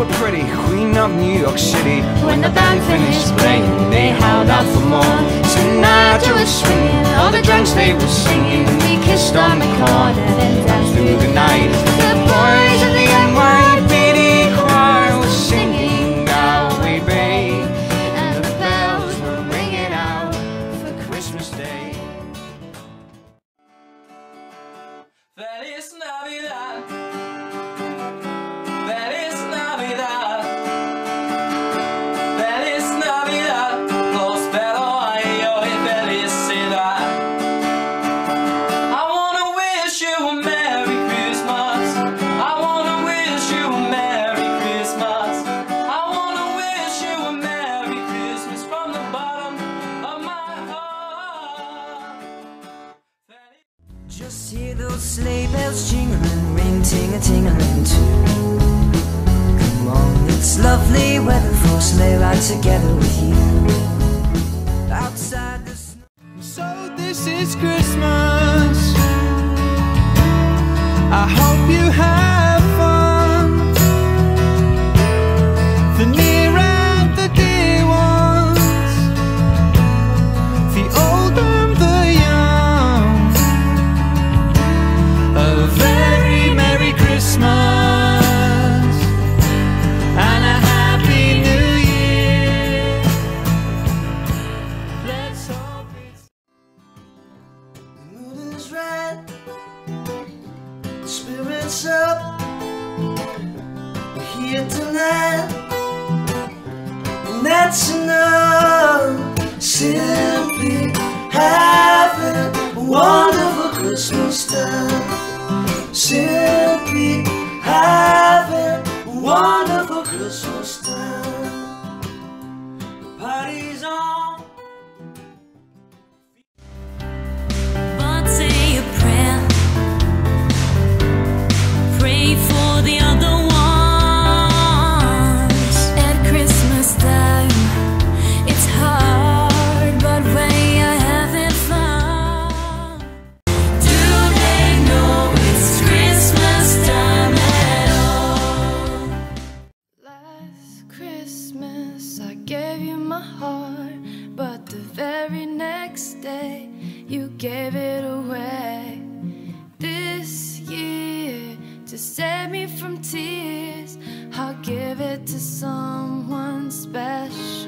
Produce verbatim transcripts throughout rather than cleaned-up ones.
were pretty, queen of New York City. When the band finished playing, they held out for more. Tonight it was swinging, all the drunks they were singing. We kissed on the corner, then danced through the night. The boys of the N Y P D choir were singing Galway Bay, and the bells were ringing out for Christmas Day. Feliz Navidad, Feliz Navidad, Feliz Navidad, prospero año y felicidad. I wanna wish you a Merry Christmas. I wanna wish you a Merry Christmas. I wanna wish you a Merry Christmas from the bottom of my heart. Just hear those sleigh bells jingling, ring ting-a-ting-a-ling too. Come on, it's lovely weather for a sleigh ride together with you. Outside the snow. So this is Christmas. I hope you have fun. The near and the dear ones, the old and the young. A very Merry Christmas and a Happy New Year. Let's hope it's The mood is right, the spirit's up. We're here tonight, and that's enough. Simply having a wonderful Christmas time. Simply having a wonderful Christmas time. The party's on. But say a prayer, pray for the other ones. At Christmas time, it's hard, but when you're having fun, do they know it's Christmas time at all? Last Christmas I gave you my heart, but the very next day you gave it away. This year, to save me from tears, I'll give it to someone special.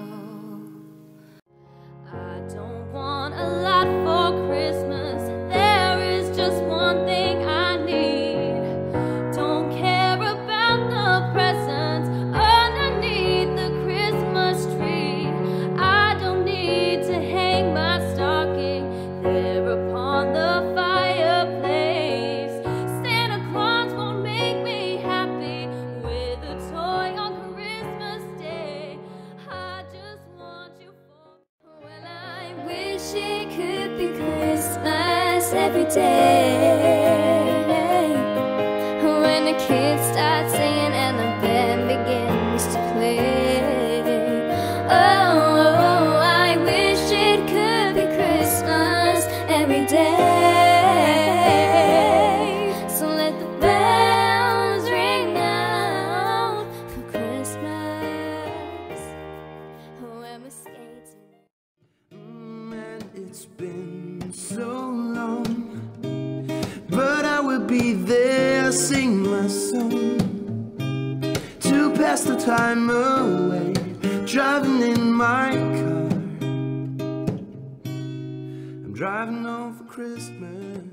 I don't want a lot for Christmas. There is just one thing I need. Don't care about the presents underneath the Christmas tree. I don't need to hang my stocking there upon the fireplace. Santa Claus won't make me happy with a toy on Christmas Day. I just want you for. Well, I wish it could be Christmas every day. When the kids start singing and the band begins to play. Oh, I wish it could be Christmas every day. So let the bells ring out for Christmas when we're skating. And it's been so long, but I will be there, sing my song to pass the time away, driving in my car. I'm driving home for Christmas.